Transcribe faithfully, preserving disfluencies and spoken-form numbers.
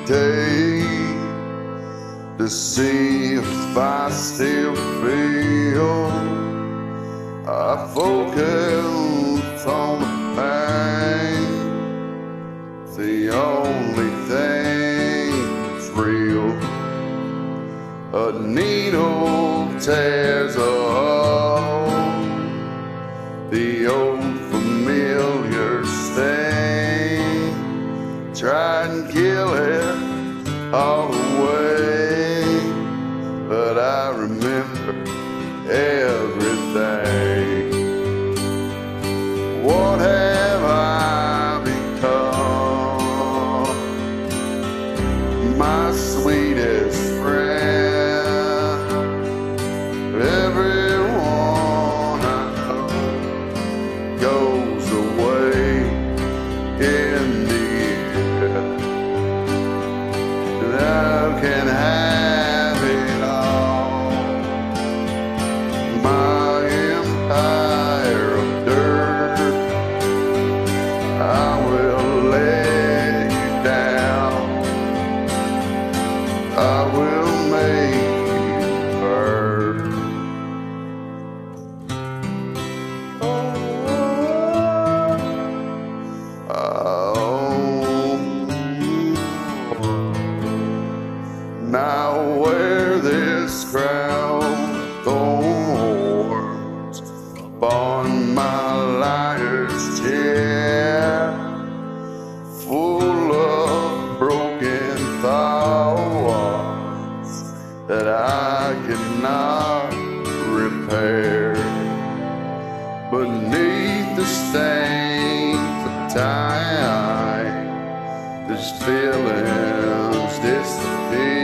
day to see if I still feel. I focus on the pain, it's the only thing that's real. A needle tears a hole, the old familiar stain. Try and kill it all away, but I remember everything. What have I become? My sweetest friend. Everyone I know goes away in the end. I can have it all. My empire of dirt, I will let you down. I will make you hurt. Now wear this crown of thorns upon my liar's chair, full of broken thoughts that I cannot repair. Beneath the stains of time, these feelings disappear.